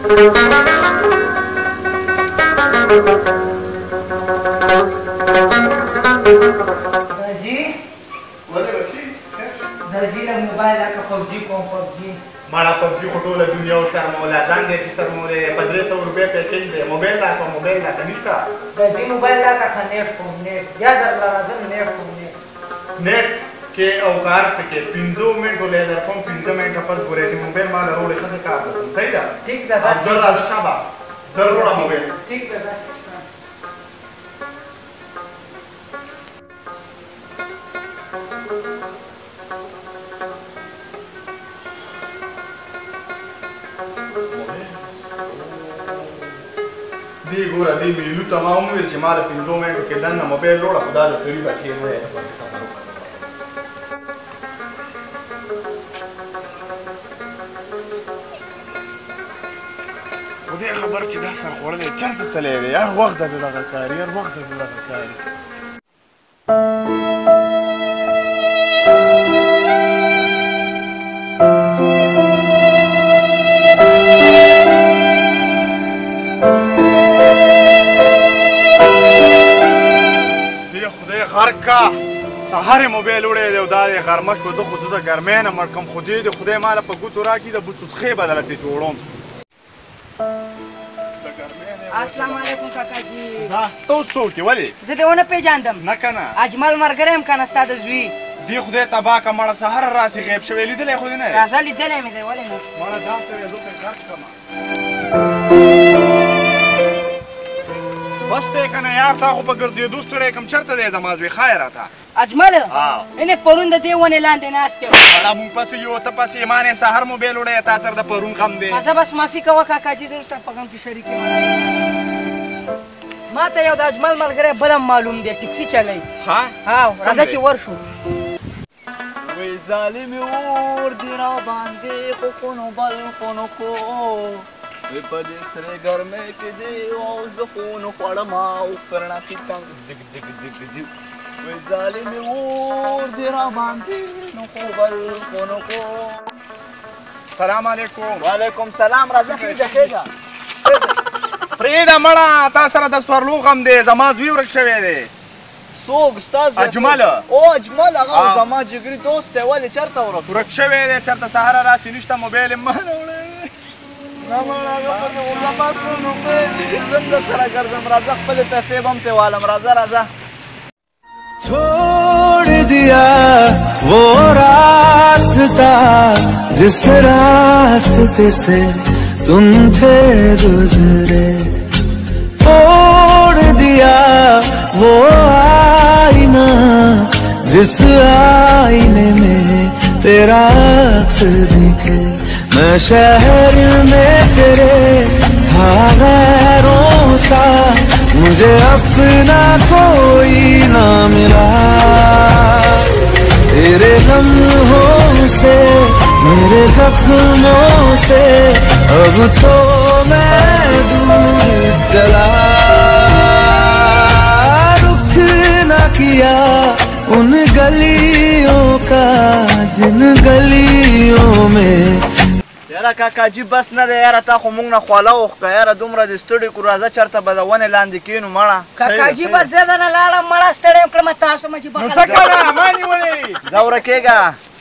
موبایل هکه پبجي کوم پبجي ماړه پبجي خو ټوله دنیا ورسره مولا ځان دی چې سر مولې په 300 روپۍ پیکیج دی موبایل راکړه موبایل راکړه نشته د جي موبایل راکړه ښه نیټ کوم نیټ یا درله راځم نیټ کوم نیټ کې او کار څه کې 15 منټو لی در کوم 15 منټه پس ګورې چې موبایل ما راوړې ښه کار وکړم صحیح ده ټیک ده زر راځه شابه زر وړه موبایل ټیک ده دی ګوره دی میلو ته ما هم وویل چې ما د 15 منټو کې دننه موبایل وړه خو دا د سړي بچې نه دی خو دې خبر چې دا سر خوړلی چېرته تللی دی هر وخت د دغه کاري هر وخت د دغه کاري غرکا سهار موبایل وړی دی او دا دی غرمه شو ده خو زه د ګرمۍ نه مړ کړم خو دې د خدای ماله په ګوتو راکړي د بوڅوسخې به درته جوړوم السلام علیکم کاکاجي ته اوس څوک یې ولې زه دې ونه پېژاندم نه که نه اجمل ملګری یم که نه ستا د زوی دې خدای تباه کړه مړه سهار راسې غیب شوی لیدلی خو دې نه راځه لیدلی مې دی ولې نه مړه دا ته یې زه پرې غرق کړم بس دی که نه یار تا خو په ګرځېدو ستړی کړم چېرته دی زما زوی ښایه راته اجمل اینې پرون د دې ونې لاندې ناست یم مړه مونږ پسې یو ته پسې ایمان یې سهار موبایل وړی تا سره د پرون غم دی زه بس معافي کوه کاکاجي زه ستا په غم کې شریک یم ما ته یو د اجمل ملګری بل هم معلوم دی ټکسي چلی ها راځه چې ورشو وی ظالمې اور دې راباندې خونو بل خونو کو وی په دې سرې ګرمۍ کې دې او زه خونو خوړم او کرڼه پیتنګ دګ دګ دګ دګ وی ظالمې اور دې راباندې نو خو بل خونو کو سلام علیکم وعلیکم سلام راځه خېږه خېږه پرېږده مړه تا سره د سپرلو غم دی زما زوی ورک شوی دی څوک ستا زوی اجمل او اجمل هغه زما جګري دوست دی ولې چېرته ورک شوی دی چېرته سهاره راسې نشته موبایل یې ما نه وړی نه مړه زه پسې غوزه باسم روپۍ زه هم درسره ګرځم راځه خپلې پیسې به هم ترې والم راځه راځه छोड़ दिया वो रास्ता जिस रास्ते से तुम थे गुजरे छोड़ दिया वो आईना जिस आईने में तेरा अक्स दिखे मैं शहर में तेरे था गैरों सा मुझे अपना कोई ना मिला तेरे लम्हों से मेरे जख्मों से अब तो मैं दूर चला रुख न किया उन गलियों का जिन गलियों में یاره کاکاجي بس نه دی یاره تا خو مونږ نه خوله وښکه یاره دومره دې ستړي کړو راځه چېرته به د ونې لاندې کښېنو مړه کاکاجي بس زه درنه لاړم مړه ستړی یم کړمه تاسو مه چې نو څه کوه ما نیولې ځه ورکېږه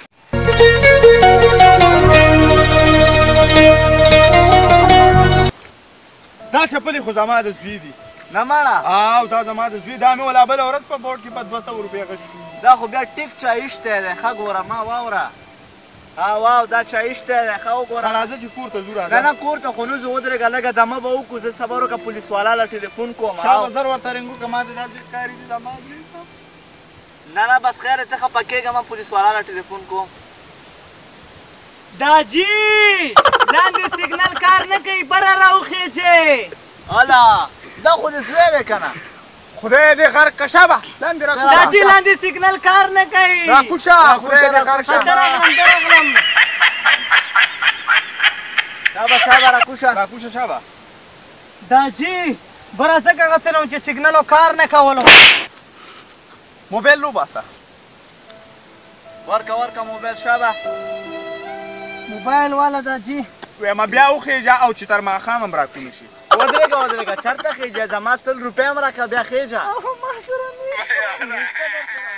دا چپلې خو زما د زوی دي نه مړه او دا زما د زوی دا مې ولا بله ورځ په بوټ کې په 200 روپۍ غشتي دا خو بیا ټیک چا ایشتی دی ښه ګوره ما واوره واو دا چا ایشتی دی ښه وګوره راځه چې کور ته ځو راځه نه نه کور ته خو نه ځو ودرېږه لږه دمه به وکړو زه صبر وکړه پولیس والا له ټلیفون کوم شابه زر ورته رنګ وکړه ما ته داسې ښکاري چې زما زوی نه نه بس خیر ته خفه کېږه ما پولیس والا له ټلیفون کوم داجي لاندې سیګنل کار نه کوي بره راوخېجې الا دا خو دې زوی دی که نه خدای دې غرق که شابه لاندې راکوشه داجي لاندې سیګنل کار نه کوي راکوشه خدای دې غرق شه درغلم شابه شابه راکوشه شابه داجي بره زه که غوښتلم چې سیګنلو کار نه کولو موبایل وباسه ورکه موبایل شابه موبایل والا داجي وایم بیا وخېږه او چې تر ماښام هم راکوڼ شي. ودرېږه چېرته خېږې؟ زما 100 روپۍ هم راکړه بیا خېږه. ما سره نشته.